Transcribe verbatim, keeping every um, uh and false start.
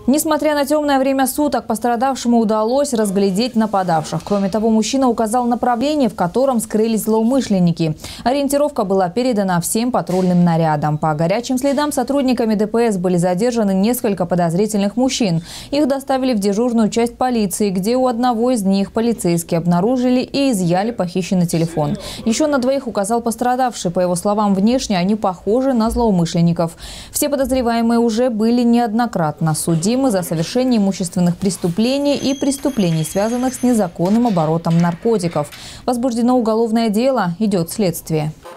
Несмотря на темное время суток, пострадавшему удалось разглядеть нападавших. Кроме того, мужчина указал направление, в котором скрылись злоумышленники. Ориентировка была передана всем патрульным нарядам. По горячим следам сотрудниками ДПС были задержаны несколько подозрительных мужчин. Их доставили в дежурную часть полиции, где у одного из них полицейские обнаружили и изъяли похищенный телефон. Еще на двоих указал пострадавший. По его словам, внешне они похожи на злоумышленников. Все подозреваемые уже были неоднократно судимы за совершение имущественных преступлений и преступлений, связанных с незаконным оборотом наркотиков. Возбуждено уголовное дело, идет следствие.